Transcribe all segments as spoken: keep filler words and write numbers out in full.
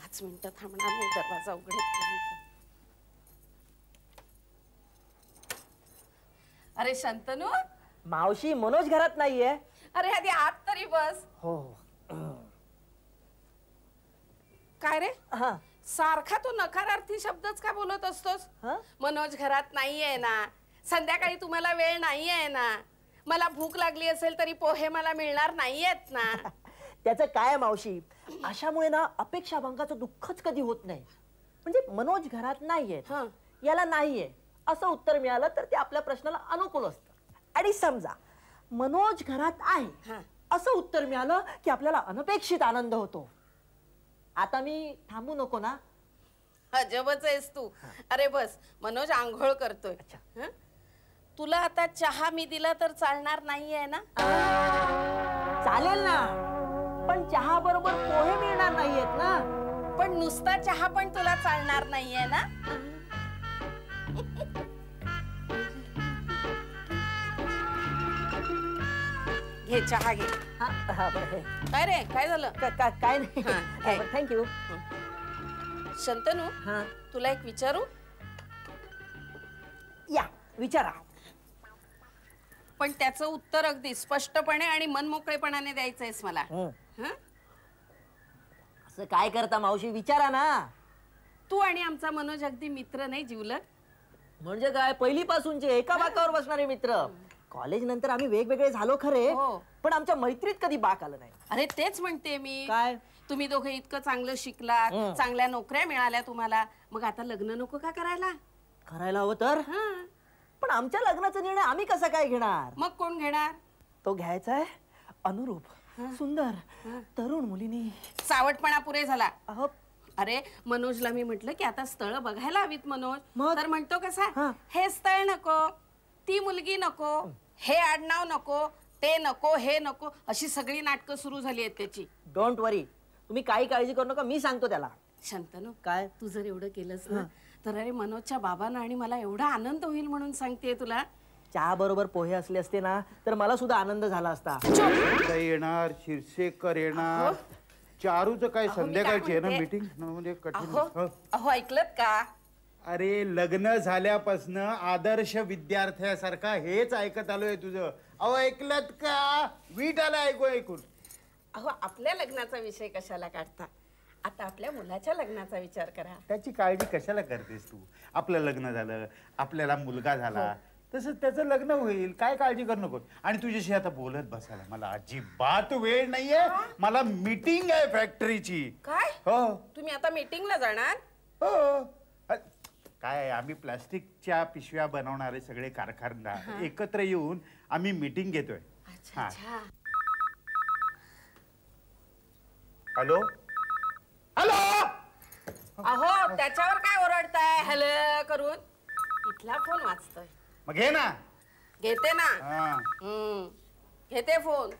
पाच मिनिटं थांबणार नाही, दरवाजा उघडेल. अरे शंतनू. मावशी, मनोज घरात नाहीये. अरे आधी आत तरी बस. हो. काय रे? हा. सारखा तू नकारार्थी शब्दच का बोलत असतोस? मनोज घरात नाहीये ना, संध्याकाळी तुम्हाला वेळ नाहीये ना, मला भूक लागली असेल तरी पोहे मला मिळणार नाहीयेत ना. त्याचं काय मावशी, अशामुळे ना अपेक्षा भंगाचं दुःखच कधी होत नाही. म्हणजे मनोज घरात नाहीये, याला नाहीये असं उत्तर मिळालं तर ते आपल्या प्रश्नाला अनुकूल असतं. आणि समजा मनोज घरात आहे असं उत्तर मिळालं की आपल्याला अनपेक्षित आनंद होतो. आता मी थांबू नको ना? अजबच आहेस तू. अरे बस, मनोज आंघोळ करतोय. तुला आता चहा मी दिला तर चालणार नाहीये ना? चालेल ना, पण चहा बरोबर पोहे मिळणार नाहीयेत ना. पण नुसता चहा पण तुला चालणार नाहीये ना? घे चहा घे. काय रे, काय झालं? काय नाही, थँक्यू. शंतनू, तुला एक विचारू? या विचारा. पण त्याचं उत्तर अगदी स्पष्टपणे आणि मनमोकळेपणाने द्यायचंयस मला. असं काय करता मावशी, विचारा ना. तू आणि आमचा मनोज अगदी मित्र नाही, जिवलग? म्हणजे काय, पहिलीपासूनचे एका बाकावर बसणारे मित्र. कॉलेज नंतर आम्ही वेगवेगळे झालो खरे, पण आमच्या मैत्रीत कधी बाक आलं नाही. अरे तेच म्हणते मी. काय? तुम्ही दोघे इतकं चांगलं शिकलात, चांगल्या नोकऱ्या मिळाल्या तुम्हाला, मग आता लग्न नको का करायला? करायला हवं तर. पण आमच्या लग्नाचा निर्णय आम्ही कसा काय घेणार? मग कोण घेणार? तो घ्यायचा आहे अनुरूप, सुंदर, तरुण मुलीनी. सावटपणा पुरे झाला. अरे मनोजला मी म्हटलं की आता स्थळ बघायला हवीत मनोज, तर म्हणतो कसा, हे स्थळ नको, ती मुलगी नको, हे आडनाव नको, ते नको, हे नको, अशी सगळी नाटकं सुरू झाली आहेत त्याची. डोंट वरी, तुम्ही काही काळजी करू नका, मी सांगतो त्याला. शंतनू, काय? तू जर एवढं केलंस ना तर अरे मनोजच्या बाबांना आणि मला एवढा आनंद होईल म्हणून सांगते तुला. चहा बरोबर पोहे असले असते ना तर मला सुद्धा आनंद झाला असता. येणार, शिरसेकर येणार, चारूचं काय संध्याकाळची आहे ना मीटिंग, म्हणजे अहो ऐकलत का? अरे लग्न झाल्यापासून आदर्श विद्यार्थ्यासारखा हेच ऐकत आलोय तुझं. अहो ऐकलत का? वीट आला ऐकू ऐकून. अहो आपल्या लग्नाचा विषय कशाला काढता, आता आपल्या मुलाच्या लग्नाचा विचार करा. त्याची काळजी कशाला करतेस तू? आपलं लग्न झालं, आपल्याला मुलगा झाला, तसंच त्याचं लग्न होईल, काय काळजी करू नको. आणि तुझ्याशी आता बोलत बसायला मला अजिबात वेळ नाहीये, मला मीटिंग आहे फॅक्टरीची. काय? हो. तुम्ही आता मीटिंगला जाणार? हो. काय, आम्ही प्लास्टिकच्या पिशव्या बनवणारे सगळे कारखानदार एकत्र येऊन आम्ही मीटिंग घेतोय. Hello hello. अहो त्याच्यावर काय ओरडताय हॅलो करून? इथला फोन वाजतोय. मग घे ना. घेते ना. हम्म घेते फोन.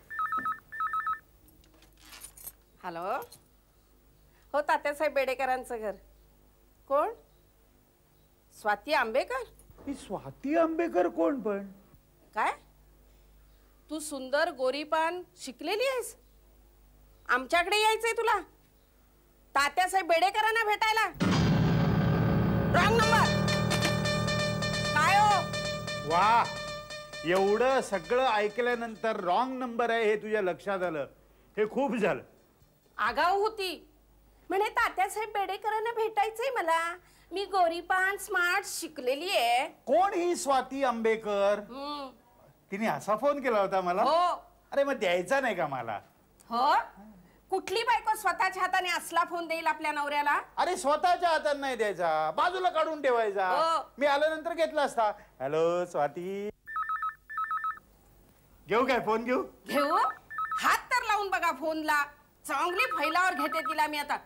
हॅलो. हो तात्यासाहेब बेडेकरांचं घर. कोण? स्वाती आंबेकर. ही स्वाती आंबेकर कोण पण? काय तू सुंदर गोरीपान शिकलेली आहेस? आमच्याकडे यायचंय तुला तात्यासाहेब बेडेकरांना भेटायला? Wrong number. काय हो? वा, एवढं सगळं ऐकल्यानंतर रॉंग नंबर आहे हे तुझ्या लक्षात आलं, हे खूप झालं. आगाऊ होती म्हणे तात्यासाहेब बेडेकरांना भेटायचंय मला, मी गोरीपान स्मार्ट शिकलेली आहे. कोण ही स्वाती आंबेकर? तिने असा फोन केला होता मला? हो. अरे मग द्यायचा नाही का मला? हो. कुठली बायको स्वतःच्या हाताने असला फोन देईल आपल्या नवऱ्याला? अरे स्वतःच्या हाताने नाही द्यायचा, बाजूला काढून ठेवायचा. मी आल्यानंतर घेतला असता. हॅलो स्वाती. घेऊ काय फोन? घेऊ घेऊ. हात तर लावून बघा फोनला, चांगली फैलावर घेते तिला मी आता.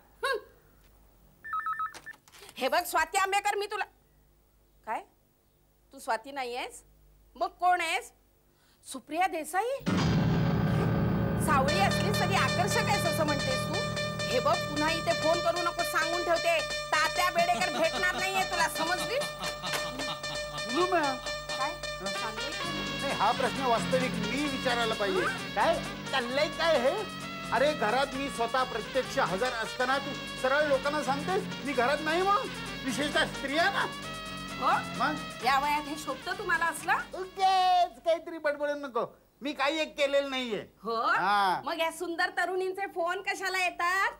हे बघ स्वाती आंबेकर, मी तुला. काय तू स्वाती नाही आहेस? मग कोण आहेस? सुप्रिया देसाई. सावळी असलीस तरी आकर्षक आहेस असं म्हणतेस तू. हे बघ पुन्हा इथे फोन करू नको, सांगून ठेवते. तात्या बेडेकर भेटणार नाहीये तुला, समजली? काय हा प्रश्न वास्तविक मी विचारायला पाहिजे. काय चाललंय काय हे? अरे घरात मी स्वतः प्रत्यक्ष हजर असताना तू सरळ लोकांना सांगतेस मी घरात नाही मग विशेषतः स्त्रिया ना हो मग या वयात हे शोभतं तुम्हाला असलं उगाच काहीतरी बडबडू नको मी काही एक केलेलं नाहीये हो हा. मग या सुंदर तरुणींचे फोन कशाला येतात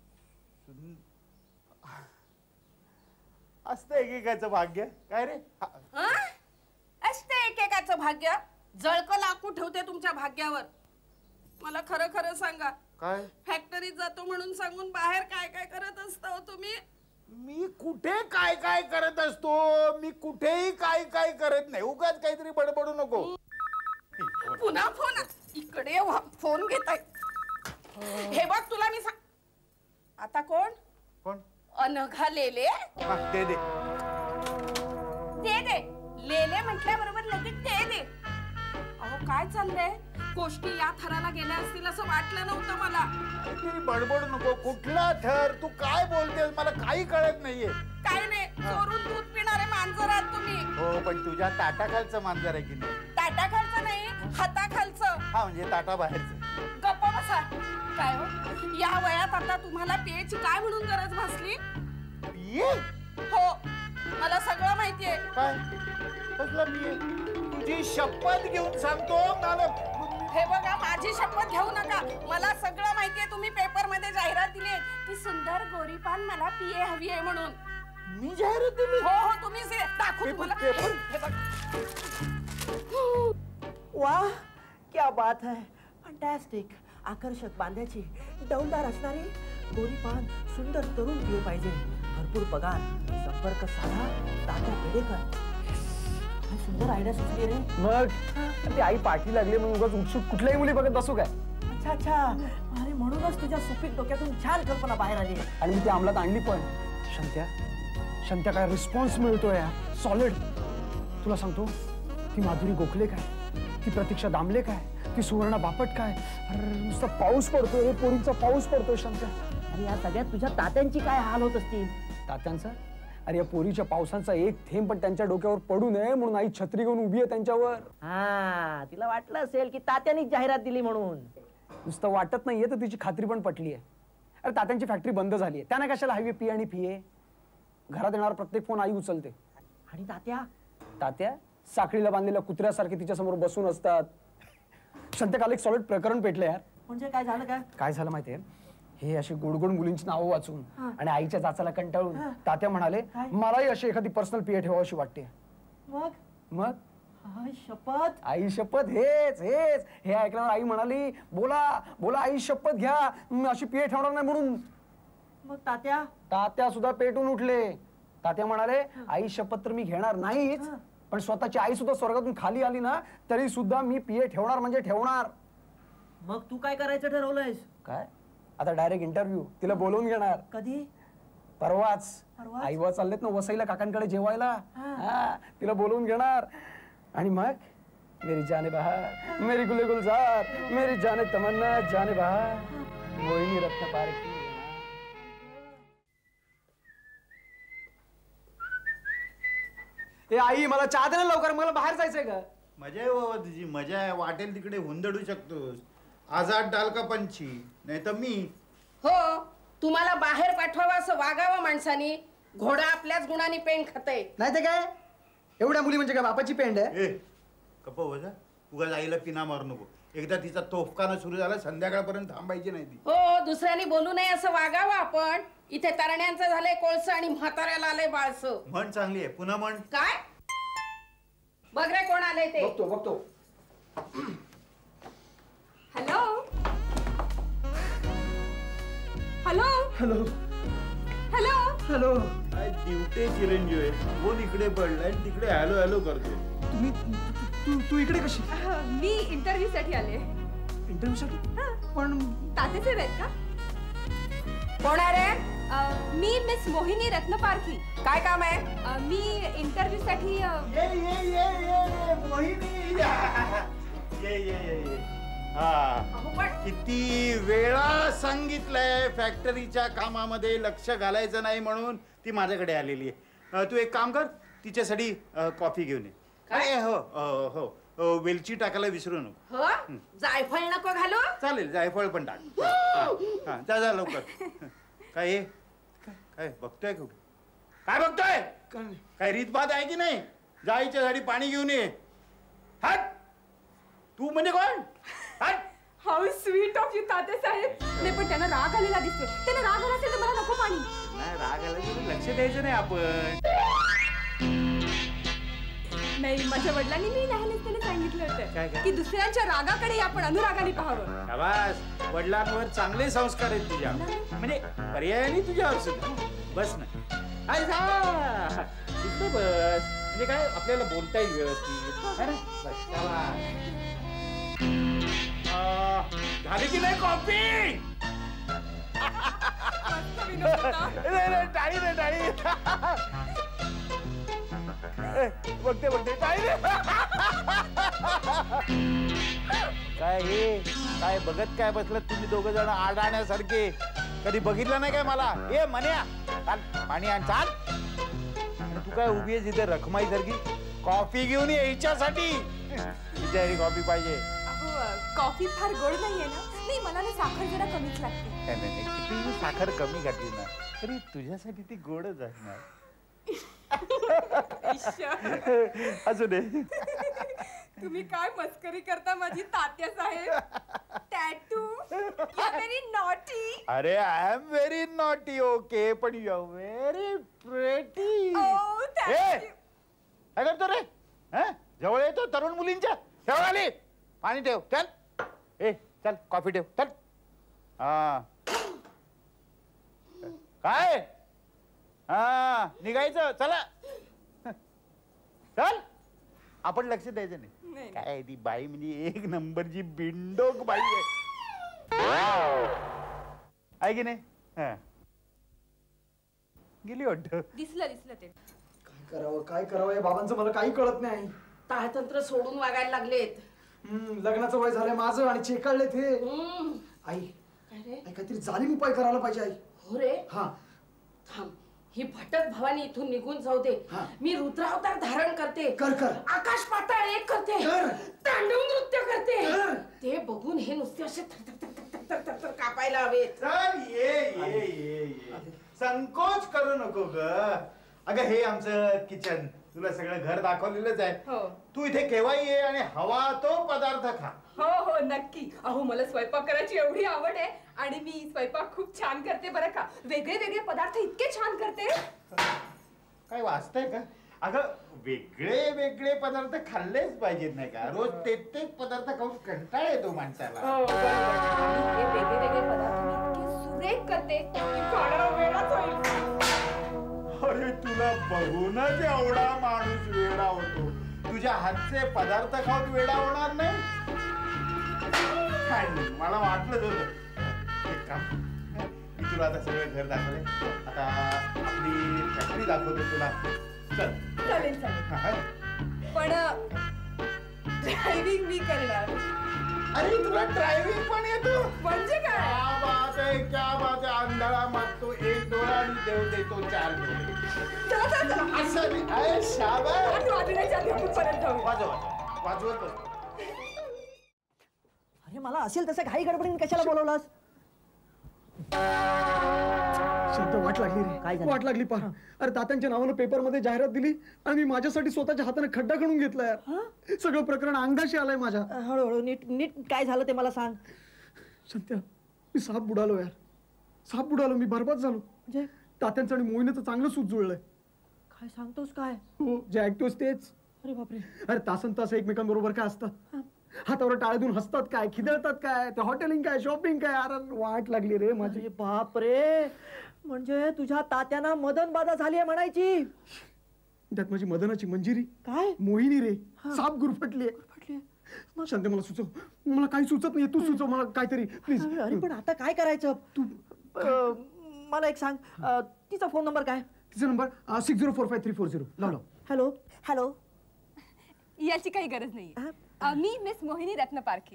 असतं एकेकाचं भाग्य काय रे हा. हं? असते एकेकाचं भाग्य जळक लाकूड ठेवते तुमच्या भाग्यावर मला खरं खरं सांगा काय फॅक्टरीत जातो म्हणून सांगून बाहेर काय काय करत असता हो तुम्ही मी कुठे काय काय करत असतो मी कुठेही काय काय करत नाही उगाच काहीतरी बडबडू नको पुन्हा फोन इकडे वा, फोन घेताय हे बघ तुला मी सांग आता कोण कोण अनघा लेले हा, दे दे दे दे लेले म्हटल्याबरोबर लगेच दे दे अहो काय चाललंय गोष्टी या थराला गेल्या असतील असं वाटलं नव्हतं मला काहीतरी बडबड नको कुठला थर तू काय बोलतेस मला काही कळत नाहीये काय नाही चोरून दूध पिणारे मांजर आहात तुम्ही हो पण तुझ्या ताटाखालचं मांजर आहे की नाही ताटाखालचं नाही हाताखालचं हा म्हणजे ताटा बाहेरचं गप्पा बसा काय हो या वयात आता तुम्हाला पियेची काय म्हणून गरज भासली पिये हो मला सगळं माहितीये काय कसला पिये तुझी शपथ घेऊन सांगतो मला हे बघा माझी शपथ घेऊ नका मला सगळं माहितीये तुम्ही पेपर मध्ये जाहिरात दिली की सुंदर गोरीपान मला पिये हवी आहे म्हणून मी जाहिरात दिली हो हो तुम्ही से दाखवू पेपर- तुम्हाला पेपर. हे बघ. वाह क्या बात है फंटॅस्टिक आकर्षक बांध्याची डौलदार असणारी गोरीपान सुंदर तरुण पिये पाहिजे भरपूर पगार संपर्क साधा तात्या पेडेकर काय सुंदर आयडिया सुचली रे मग ती आई पाठी लागली मग उगाच उत्सुक कुठल्याही मुली बघत बसू काय अच्छा अच्छा अरे म्हणूनच तुझ्या सुपीक डोक्यातून छान कल्पना बाहेर आली आणि मी ती अंमलात आणली पण शंत्या शंत्या काय रिस्पॉन्स मिळतोय सॉलिड तुला सांगतो ती माधुरी गोखले काय ती प्रतीक्षा दामले काय ती सुवर्णा बापट काय अरे नुसता पाऊस पडतोय रे पोरींचा पाऊस पडतोय शंत्या अरे या सगळ्यात तुझ्या तात्यांची काय हाल होत असतील तात्यांचा अरे या पोरीच्या पावसाचा एक थेंब पण त्यांच्या डोक्यावर पडू नये म्हणून आई छत्री घेऊन उभी आहे त्यांच्यावर हा तिला वाटलं असेल की तात्यांनीच जाहिरात दिली म्हणून नुसतं वाटत नाहीये तर तिची खात्री पण पटली आहे अरे तात्यांची फॅक्टरी बंद झाली आहे त्यांना कशाला हायवे पी आणि फी आहे घरात येणारा प्रत्येक फोन आई उचलते आणि तात्या तात्या साखळीला बांधलेल्या कुत्र्यासारखे तिच्या समोर बसून असतात संत काल एक सॉलिड प्रकरण पेटलं यार म्हणजे काय झालं काय काय झालं माहितीये हे अशी गोड गोड मुलींची नावं वाचून आणि आईच्या जाचाला कंटाळून तात्या म्हणाले मलाही अशी एखादी पर्सनल पीए ठेवावीशी वाटते मग मग हाय शपथ आई शपथ हेच हेच हे ऐकल्यावर आई म्हणाली बोला बोला आई शपथ घ्या मी अशी पीए ठेवणार नाही म्हणून मग तात्या तात्या सुद्धा पेटून उठले तात्या म्हणाले आई शपथ तर मी घेणार नाहीच पण स्वतःची आई सुद्धा स्वर्गातून खाली आली ना तरी सुद्धा मी पीए ठेवणार म्हणजे ठेवणार मग तू काय करायचं ठरवलंयस काय आता डायरेक्ट इंटरव्ह्यू तिला बोलवून घेणार कधी परवाच परवाच? आईवा चाललेत ना वसईला काकांकडे जेवायला हा तिला बोलवून घेणार आणि मग मेरी जाने बहार मेरी गुले गुलजार मेरी जाने तमन्ना जाने बहार मोहिनी रत्न पारखी ए आई मला चहा दे ना लवकर मला बाहेर जायचंय का मजा आहे बाबा तुझी मजा आहे वाटेल तिकडे हुंदडू शकतोस आजाद डाल का पंछी नाही तर मी हो तुम्हाला बाहेर पाठवावं असं वागावं माणसानी घोडा आपल्याच गुणाने पेंड खातय नाही ते काय एवढ्या मुली म्हणजे काय बापाची पेंड आहे ए कप वजा उगाच आईला पिना मारू नको एकदा तिचा तोफखाना सुरू झाला संध्याकाळपर्यंत थांबायची नाही ती हो दुसऱ्यानी बोलू नये असं वागावं आपण इथे तरण्यांचं झालंय कोळसं आणि म्हाताऱ्याला आलंय बाळसं म्हण चांगली आहे पुन्हा म्हण काय बघ रे कोण आलंय ते बघतो बघतो hello hello hello hello hello काय दिवटे चिरंजीव आहे कोण इकडे पडलाय आणि तिकडे हॅलो हॅलो करते तुम्ही तू तू इकडे कशी मी इंटरव्ह्यू साठी आले इंटरव्ह्यू साठी पण तात्याचे आहेत का कोण आहे रे अ, मी मिस मोहिनी रत्नपारखी काय काम आहे अ, मी इंटरव्ह्यू साठी अ, ये ये ये ये ये मोहिनी ये ये ये ये हा अहो, पण किती वेळा सांगितलंय फॅक्टरीच्या कामामध्ये लक्ष घालायचं नाही म्हणून ती माझ्याकडे आलेली आहे अ, तू एक काम कर तिच्यासाठी अ, कॉफी घेऊन ये काय? अरे, हो अ, हो अ, वेलची टाकायला विसरू नको. हो जायफळ नको घालू. चालेल जायफळ पण टाक. हा, हा, जा जा लवकर. काय हे? काय काय बघतोय कुठे? काय बघतोय? काय रीतभात आहे की नाही? जायच्या साठी पाणी घेऊन ये. हट. तू म्हणजे कोण? हट. How sweet of you Tatya Saheb. नाही पण त्यांना राग आलेला दिसतोय. त्यांना राग आला असेल तर मला नको पाणी. नाही राग आला की लक्ष द्यायचं नाही आपण. नाही माझ्या वडिलांनी मी लहानपणी सांगितलं काय, काय? होतं की दुसऱ्यांच्या रागाकडे आपण अनुरागाने पाहावं. शाबास, वडिलांवर चांगले संस्कार आहेत तुझ्या. म्हणजे पर्यायाने तुझ्यावर सुद्धा. बस ना. अरे जा. इकडे बस. म्हणजे काय आपल्याला बोलता येईल व्यवस्थित. है ना? बस, शाबास. आ, झाली की नाही कॉफी? नाही, नाही, टाळी नाही टाळी. ए, बघते बघते टाळी रे. काय हे काय बघत काय बसलं तुम्ही दोघ जण आडाण्यासारखे? कधी बघितलं नाही काय मला? ए मन्या, चाल पाणी आण चाल. आणि तू काय उभी आहेस इथे रखमाई सारखी? कॉफी घेऊन ये हिच्यासाठी. बिचारी कॉफी पाहिजे. कॉफी फार गोड नाहीये ना? नाही मला ना साखर जरा कमीच लागते. नाही नाही, किती साखर कमी घातली ना तरी तुझ्यासाठी ती गोडच असणार. असू दे. तुम्ही काय मस्करी करता माझी तात्या साहेब. टॅटू व्हेरी नॉटी. अरे I am very naughty okay पण you are very pretty. Oh, thank you. काय करतो रे? हं? जवळ येतो तरुण मुलींच्या. जवळ आली. पाणी ठेव चल. ए चल कॉफी ठेव चल. हा काय? हा निघायचं चला. चल. आपण लक्ष द्यायचं नाही. काय ती बाई म्हणजे एक नंबरची बिंडोक बाई आहे. आहे की नाही? हा. गेली वाटतं. दिसलं दिसलं ते. काय करावं काय करावं या बाबांचं मला काही कळत नाही. ताळतंत्र सोडून वागायला लागलेत. हम्म, लग्नाचं वय झालंय माझं आणि चेकाळले ते. हम्म. आई काय रे? आई काहीतरी जालीम उपाय करायला पाहिजे आई. हो रे. हा थांब. ही भटक भवानी इथून निघून जाऊ दे. हा. मी रुद्रावतार धारण करते. कर कर आकाश पाताळ एक करते. कर. तांडव नृत्य करते. कर. ते बघून हे नुसते असे थर थर थर थर थर थर थर कापायला हवेत. चल ये ये ये ये. संकोच करू नको ग. अगं हे आमचं किचन. तुला सगळं घर दाखवलेलंच आहे. हो तू इथे केव्हाही ये आणि हवा तो पदार्थ खा. हो हो नक्की. अहो मला स्वयंपाक करायची एवढी आवड आहे आणि मी स्वयंपाक खूप छान करते बरं का. वेगळे वेगळे पदार्थ इतके छान करते. काय वाचतंय का? अगं वेगळे वेगळे पदार्थ खाल्लेच पाहिजेत नाही का? रोज तेच तेच पदार्थ खाऊन कंटाळा येतो माणसाला. हो बरोबर. आणि हे वेगळे वेगळे पदार्थ मी इतके सुरेख करते की खाण्याला वेळच होईल. अरे तुला बघूनच एवढा माणूस वेडा होतो. तुझ्या हातचे पदार्थ खाऊन वेडा होणार नाही? काय नाही, मला वाटलंच होतं. एक काम, मी तुला आता सगळं घर दाखवलंय. आता आपली फॅक्टरी दाखवतो तुला. चल. चालेल चालेल. पण ड्रायव्हिंग मी करणार. अरे तुला ड्रायव्हिंग पण येतो? म्हणजे काय? क्या बात आहे, क्या बात आहे. अंधारा मागतो एक डोळा आणि देव देतो चार डोळे. चला चला चला. असं नाही. अरे शाबास. आठ वाजण्याच्या आधी आपण परत जाऊया. वाजव वाजव. वाजवत बस. अरे मला असेल तसं घाई गडबडीने कशाला बोलवलास? शब्द वाट लागली रे. काय झालं? वाट लागली पहा. अरे तात्यांच्या नावानं पेपर मध्ये जाहिरात दिली आणि मी माझ्यासाठी स्वतःच्या हाताने खड्डा खणून घेतला यार. सगळं प्रकरण अंगाशी आलंय माझ्या. हळूहळू नीट नीट काय झालं ते मला सांग. सत्या मी साप बुडालो यार. साप बुडालो. मी बरबाद झालो. म्हणजे तात्यांचं आणि मोहिनीचं चांगलं सूत जुळलंय. काय सांगतोस काय? हो जे ऍक्टिव्ह तेच. अरे बापरे. अरे तासन तास एकमेकांबरोबर काय असतात. हातावर टाळे देऊन हसतात काय, खिदळतात काय, ते हॉटेलिंग काय, शॉपिंग काय. अरे वाट लागली रे माझी. अरे बाप रे. म्हणजे तुझ्या तात्यांना मदन बाधा झाली आहे म्हणायची. त्यात माझी मदनाची मंजिरी काय? मोहिनी रे साप गुरफटली शांत. मला सुचव. मला काही सुचत नाही. तू सुचव मला काहीतरी प्लीज. अरे पण आता काय करायचं तू? मला एक सांग. अ, तिचा फोन नंबर काय? तिचा number six zero four five three four zero. लाव लाव. Hello hello. याची काही गरज नाही. मी miss Mohini Ratna Parkhi.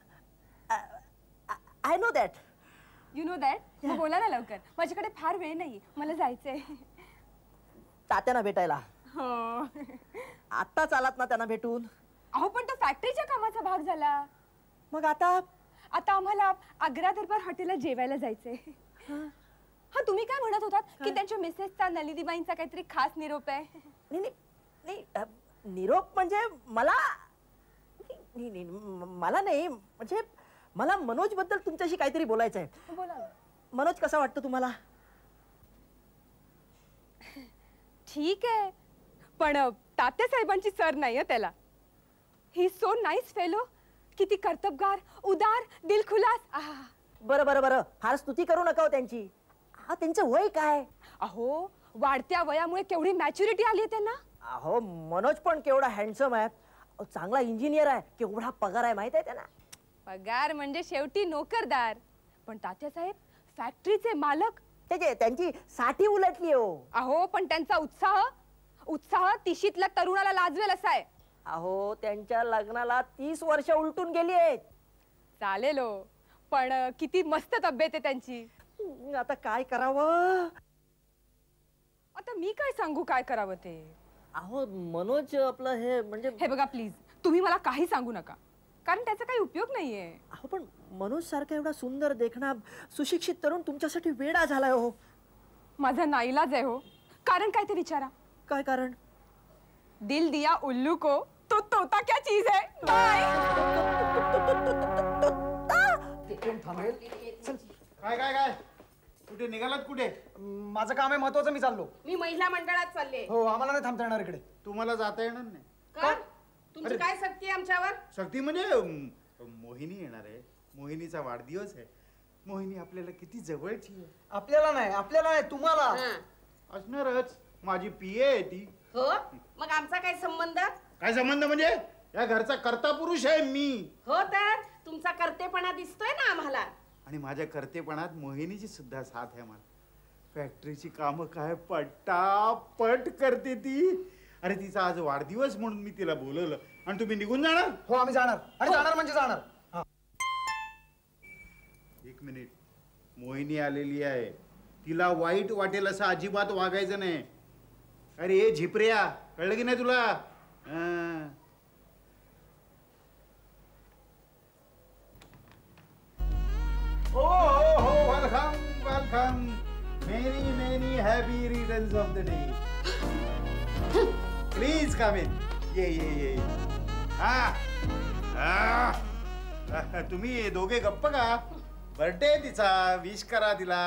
I know that. You know that. बोला ना लवकर. माझ्याकडे फार वेळ नाही. मला जायचंय. तात्यांना भेटायला. हो आत्ताच आलात ना त्यांना भेटून? अहो पण तो फॅक्टरीच्या कामाचा भाग झाला. मग आता आता आम्हाला आग्रा दरबार हॉटेलला जेवायला जायचंय. हा तुम्ही काय म्हणत होतात की त्यांच्या मिसेसचा नलिनीबाईंचा काहीतरी खास निरोप आहे? नाही नाही नाही अ, निरोप म्हणजे मला नाही, नाही, म- मला नाही म्हणजे मला मनोज बद्दल तुमच्याशी काहीतरी बोलायचं आहे. बोला ना. मनोज कसा वाटतो तुम्हाला? ठीक आहे पण तात्यासाहेबांची सर नाहीये त्याला. He so nice fellow. किती कर्तबगार, उदार, दिलखुलास. आहा. बरं बरं बरं फार स्तुती करू नका हो त्यांची. हा त्यांचं वय काय? अहो वाढत्या वयामुळे केवढी मॅच्युरिटी आली आहे त्यांना. अहो मनोज पण केवढा हँडसम आहे. अहो, चांगला इंजिनियर आहे. केवढा पगार आहे माहित आहे त्यांना? पगार म्हणजे शेवटी नोकरदार. पण तात्यासाहेब फॅक्टरीचे मालक. त्याचे त्यांची साठी उलटली हो. अहो पण त्यांचा उत्साह उत्साह तिशीतल्या तरुणाला लाजवेल असा आहे. अहो त्यांच्या लग्नाला तीस वर्ष उलटून गेली आहेत. चालेल हो पण किती मस्त तब्येत आहे त्यांची. आता काय करावं? आता मी काय सांगू काय करावं ते. अहो मनोज आपलं हे म्हणजे हे बघा प्लीज तुम्ही मला काही सांगू नका कारण त्याचा काही उपयोग नाहीये. अहो पण मनोज सारखा एवढा सुंदर देखणा सुशिक्षित तरुण तुमच्यासाठी वेडा झालाय हो. माझा नाईलाज आहे हो. कारण काय ते विचारा. काय कारण? दिल दिया उल्लू को तो तोता क्या चीज है. बाय. काय काय काय कुठे निघालात? कुठे? माझं काम आहे महत्वाचं, मी चाललो. मी महिला मंडळात चालले. हो आम्हाला नाही थांबता येणार इकडे. तुम्हाला जाता येणार नाही? का तुमची काय सक्ती आहे आमच्यावर? शक्ती म्हणजे अम, मोहिनी येणार आहे. मोहिनीचा वाढदिवस आहे. मोहिनी आपल्याला किती जवळची आहे. आपल्याला नाही, आपल्याला नाही, तुम्हाला. हा. असणारच. माझी पिये आहे ती. हो मग आमचा काय संबंध? काय संबंध म्हणजे? या घरचा कर्ता पुरुष आहे मी. हो तर तुमचा कर्तेपणा दिसतोय ना आम्हाला. आणि माझ्या कर्तेपणात मोहिनीची सुद्धा साथ आहे मला. फॅक्टरीची कामं काय पटापट करते ती. अरे तिचा आज वाढदिवस म्हणून मी तिला बोलवलं आणि तुम्ही निघून जाणार? हो आम्ही जाणार. आणि जाणार म्हणजे जाणार. हा. एक मिनिट. मोहिनी आलेली आहे. तिला वाईट वाटेल असं अजिबात वागायचं नाही. अरे ए झिपऱ्या, कळलं की नाही तुला? हा. ओ हो हो welcome welcome. Many many happy returns of the day. Please come in. ये ये ये. हा हा. तुम्ही दोघे गप्प का? बर्थडे तिचा, विश करा तिला.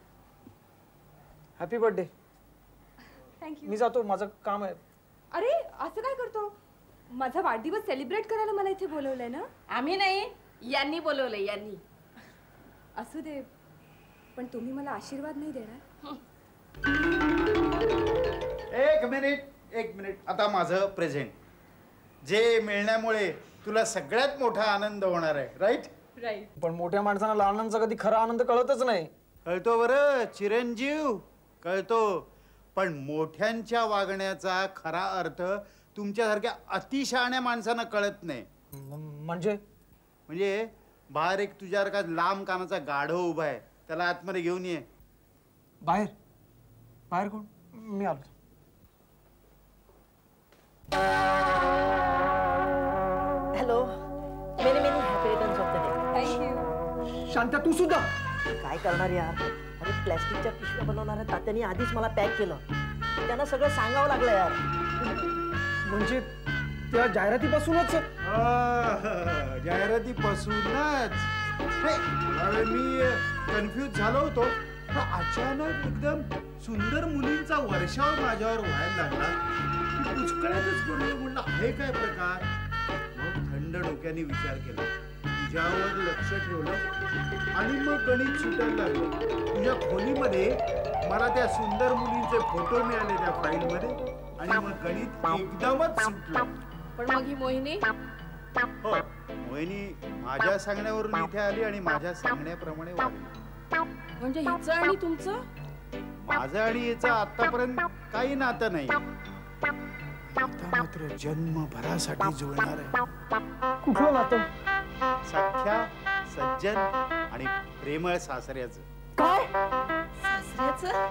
Happy birthday. थँक्यू. मी जातो, माझं काम आहे. अरे असं काय करतो? माझा वाढदिवस सेलिब्रेट करायला मला इथे बोलवलंय ना? आम्ही नाही यांनी बोलवलंय यांनी. असू दे पण तुम्ही मला आशीर्वाद नाही देणार? एक मिनिट एक मिनिट. आता माझं प्रेझेंट जे मिळण्यामुळे तुला सगळ्यात मोठा आनंद होणार आहे. राईट? राईट. पण मोठ्या माणसांना लहानांचा कधी खरा आनंद कळतच नाही. कळतो बरं चिरंजीव, कळतो. पण मोठ्यांच्या वागण्याचा खरा अर्थ तुमच्यासारख्या अतिशहाण्या माणसांना कळत नाही. म- म्हणजे म्हणजे बाहेर एक तुझ्यासारखा लांब कानाचा गाढव उभा आहे. त्याला आतमध्ये घेऊन ये. बाहेर बाहेर कोण? मी आलो. Hello. Many many happy returns of the day. Thank you. Shanta तू सुद्धा. काय करणार यार? अरे प्लॅस्टिकच्या पिशव्या बनवणाऱ्या तात्यांनी आधीच मला पॅक केलं. त्यांना सगळं सांगावं लागलं यार. म्हणजे त्या जाहिरातीपासूनच. आह, जाहिरातीपासूनच हे, अरे मी कन्फ्यूज झालो होतो. हा अचानक एकदम सुंदर मुलींचा वर्षाव माझ्यावर व्हायला लागला. मी पुष्कळातच पडलो. म्हटलं आहे काय प्रकार? मग थंड डोक्याने विचार केला. तुझ्यावर लक्ष ठेवलं आणि मग गणित सुटायला लागलं. तुझ्या खोलीमध्ये मला त्या सुंदर मुलींचे फोटो मिळाले त्या फाईलमध्ये आणि मग गणित एकदमच सुटलं. पण मग ही मोहिनी? हो मोहिनी माझ्या सांगण्यावरून इथे आली आणि माझ्या सांगण्याप्रमाणे वागली. म्हणजे हिचं आणि तुमचं? माझं आणि याचं आतापर्यंत काही नातं नाही. आता मात्र जन्मभरासाठी जुळणार आहे. कुठलं नातं? सख्या सज्जन आणि प्रेमळ सासऱ्याचं. काय? सासऱ्याचं?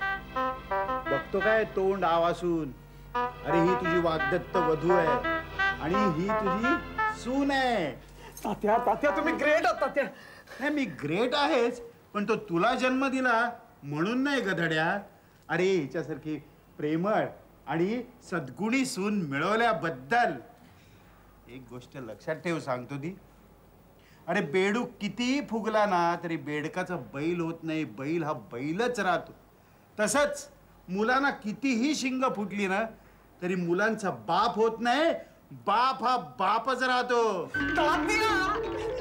बघतो काय तोंड आवासून. अरे ही तुझी वाग्दत्त वधू आहे. आणि ही तुझी सून आहे. तात्या तात्या तुम्ही ग्रेट आहात तात्या. नाही मी ग्रेट आहेच, पण तो तुला जन्म दिला म्हणून नाही गधड्या. अरे हिच्यासारखी प्रेमळ आणि सद्गुणी सून मिळवल्याबद्दल एक गोष्ट लक्षात ठेव, सांगतो ती. अरे बेडूक कितीही फुगला ना तरी बेडकाचा बैल होत नाही, बैल हा बैलच राहतो. तसंच मुलांना कितीही शिंग फुटली ना तरी मुलांचा बाप होत नाही, बाप हा बापच राहतो. तात्या